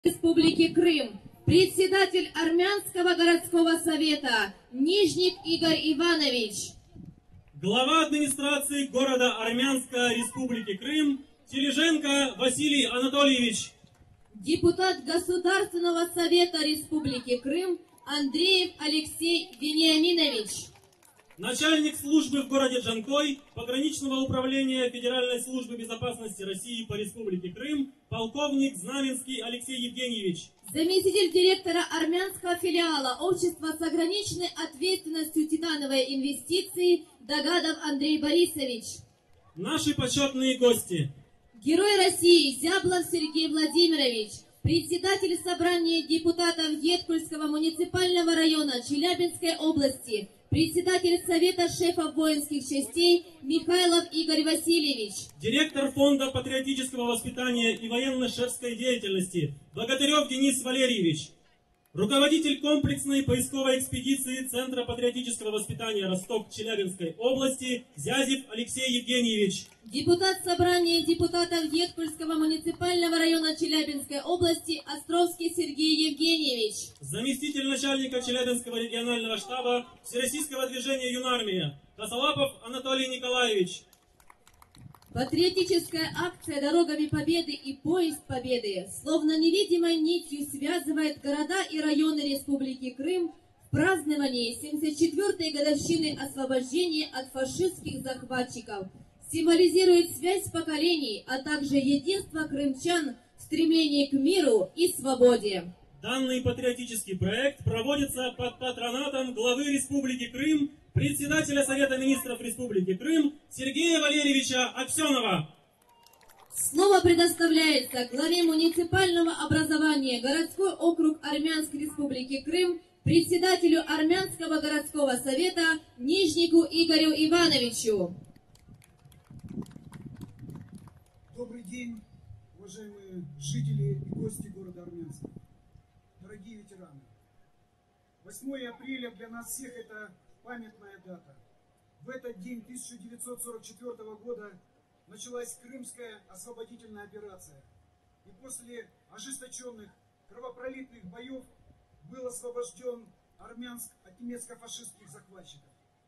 Республики Крым, председатель Армянского городского совета Нижник Игорь Иванович. Глава администрации города Армянска Республики Крым Тележенко Василий Анатольевич. Депутат Государственного совета Республики Крым Андреев Алексей Вениаминович. Начальник службы в городе Джанкой пограничного управления Федеральной службы безопасности России по Республике Крым полковник Знаменский Алексей Евгеньевич. Заместитель директора армянского филиала общества с ограниченной ответственностью «Титановые инвестиции» Дагадов Андрей Борисович. Наши почетные гости. Герой России Зяблов Сергей Владимирович, председатель собрания депутатов Еткульского муниципального района Челябинской области, председатель Совета шефов воинских частей Михайлов Игорь Васильевич. Директор Фонда патриотического воспитания и военно-шефской деятельности Богатырев Денис Валерьевич. Руководитель комплексной поисковой экспедиции Центра патриотического воспитания Росток Челябинской области Зязев Алексей Евгеньевич. Депутат собрания депутатов Еткульского муниципального района Челябинской области Островский Сергей Евгеньевич. Заместитель начальника Челябинского регионального штаба Всероссийского движения «Юнармия» Косолапов Анатолий Николаевич. Патриотическая акция «Дорогами Победы» и «Поезд Победы» словно невидимой нитью связывает города и районы Республики Крым в праздновании 74-й годовщины освобождения от фашистских захватчиков, символизирует связь поколений, а также единство крымчан в стремлении к миру и свободе. Данный патриотический проект проводится под патронатом главы Республики Крым, председателя Совета министров Республики Крым Сергея Валерьевича Аксенова. Слово предоставляется главе муниципального образования городской округ Армянской Республики Крым, председателю Армянского городского совета Нижнику Игорю Ивановичу. Добрый день, уважаемые жители и гости города Армянска, дорогие ветераны. 8 апреля для нас всех это памятная дата. В этот день 1944 года началась Крымская освободительная операция. И после ожесточенных кровопролитных боев был освобожден Армянск от немецко-фашистских захватчиков.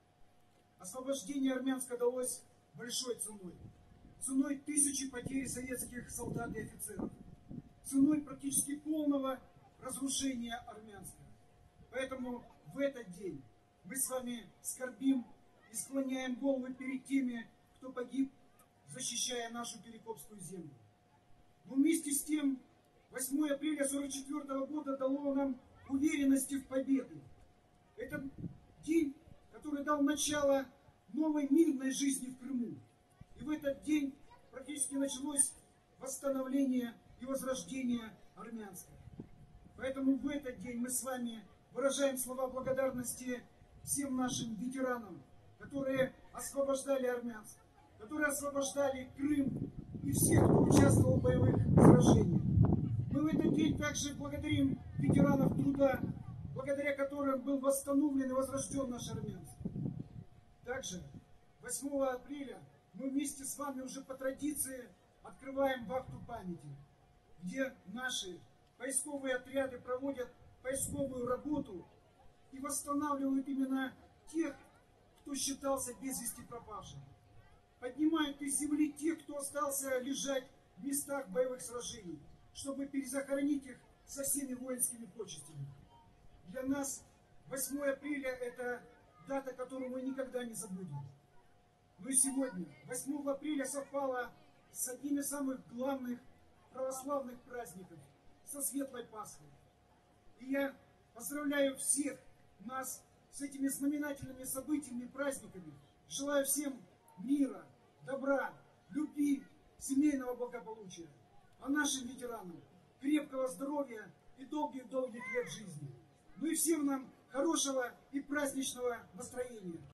Освобождение Армянска далось большой ценой. Ценой тысячи потерь советских солдат и офицеров. Ценой практически полного разрушения Армянска. Поэтому в этот день мы с вами скорбим и склоняем головы перед теми, кто погиб, защищая нашу Перекопскую землю. Но вместе с тем, 8 апреля 1944 года дало нам уверенности в победу. Это день, который дал начало новой мирной жизни в Крыму. И в этот день практически началось восстановление и возрождение Армянска. Поэтому в этот день мы с вами выражаем слова благодарности всем нашим ветеранам, которые освобождали Армянск, которые освобождали Крым и всех, кто участвовал в боевых сражениях. Мы в этот день также благодарим ветеранов труда, благодаря которым был восстановлен и возрожден наш Армянск. Также 8 апреля мы вместе с вами уже по традиции открываем вахту памяти, где наши поисковые отряды проводят поисковую работу и восстанавливают именно тех, кто считался без вести пропавшим. Поднимают из земли тех, кто остался лежать в местах боевых сражений, чтобы перезахоронить их со всеми воинскими почестями. Для нас 8 апреля это дата, которую мы никогда не забудем. Но и сегодня, 8 апреля, совпало с одним из самых главных православных праздников, со Светлой Пасхой. И я поздравляю всех нас с этими знаменательными событиями и праздниками. Желаю всем мира, добра, любви, семейного благополучия. А нашим ветеранам крепкого здоровья и долгих-долгих лет жизни. Ну и всем нам хорошего и праздничного настроения.